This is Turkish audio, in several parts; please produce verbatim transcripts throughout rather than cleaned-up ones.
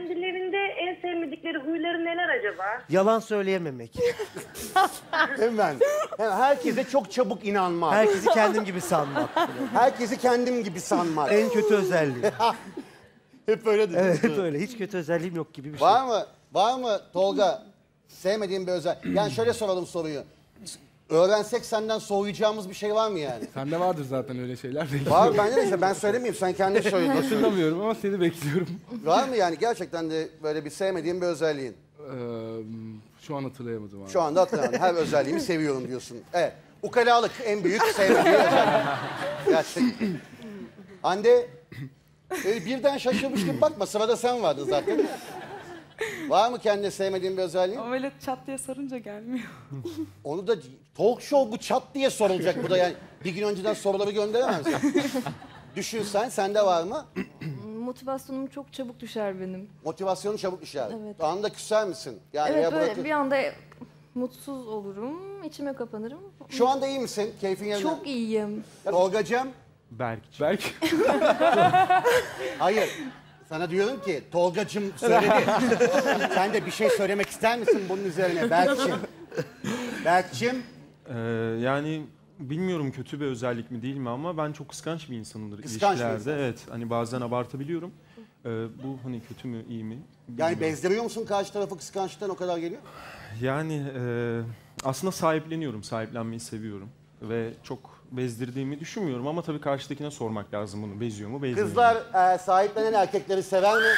kendilerinde en sevmedikleri huyları neler acaba? Yalan söyleyememek. Hemen. Hemen. Herkese çok çabuk inanmak. Herkesi kendim gibi sanmak. Herkesi kendim gibi sanmak. En kötü özelliğim. Hep öyle dedin. Evet böyle hiç kötü özelliğim yok gibi bir şey. Var mı? Var mı Tolga? Sevmediğin bir özel. Yani şöyle soralım soruyu. Öğrensek senden soğuyacağımız bir şey var mı yani? Sende vardır zaten öyle şeyler. Var bende de işte ben söylemeyeyim sen kendin söyle. Hatırlamıyorum ama seni bekliyorum. Var mı yani gerçekten de böyle bir sevmediğin bir özelliğin? Ee, şu an hatırlayamadım abi. Şu anda hatırlamıyorum. Her özelliğimi seviyorum diyorsun. Evet. Ukalalık en büyük sevmediğin özellik. Gerçekten. Hande öyle birden şaşırmış gibi bakma. Sırada sen vardın zaten. Var mı kendine sevmediğin bir özelliğin? Ama öyle çat diye sorunca gelmiyor. Onu da talk show bu çat diye sorulacak bu da yani. Bir gün önceden soruları gönderemezsin. Düşün sen, sende var mı? Motivasyonum çok çabuk düşer benim. Motivasyonun çabuk düşer. Evet. Anında küser misin? Yani Evet veya böyle bırakır- bir anda mutsuz olurum, içime kapanırım. Şu anda iyi misin? Keyfin yerinde. Çok iyiyim. Tolgacığım. Belki. Belki. Hayır. Sana diyorum ki Tolgacığım söyledi. Sen de bir şey söylemek ister misin bunun üzerine Berk'cim? Berk'cim. Ee, yani bilmiyorum kötü bir özellik mi değil mi ama ben çok kıskanç bir insanımdır Kıskanç bir ilişkilerde. insan. Evet hani bazen abartabiliyorum. Ee, bu hani kötü mü iyi mi? Yani bilmiyorum. bezdiriyor musun karşı tarafı kıskançlıktan o kadar geliyor? Yani e, aslında sahipleniyorum, sahiplenmeyi seviyorum. Ve çok bezdirdiğimi düşünmüyorum ama tabii karşıdakine sormak lazım bunu. Beziyor mu, bezmiyor mu? Kızlar e, sahiplenen erkekleri sever mi?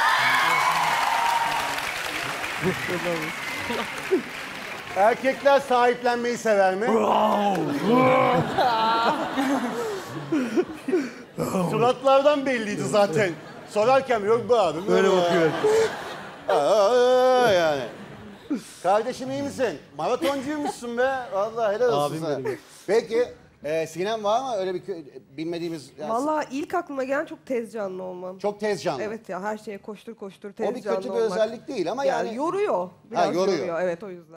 Erkekler sahiplenmeyi sever mi? Suratlardan belliydi zaten. Sorarken yok bu abi. Böyle bakıyor. Aa, yani. Kardeşim iyi misin? Maratoncuyumuşsun be. Vallahi helal olsun Abim sana. benim. Peki e, Sinem var mı öyle bir kö- bilmediğimiz? Yani Vallahi ilk aklıma gelen çok tez canlı olmam. çok tez canlı. Evet ya her şeye koştur koştur tez O bir canlı kötü bir olmak. özellik değil ama yani. Yani yoruyor. Biraz yoruyor. yoruyor. Evet o yüzden.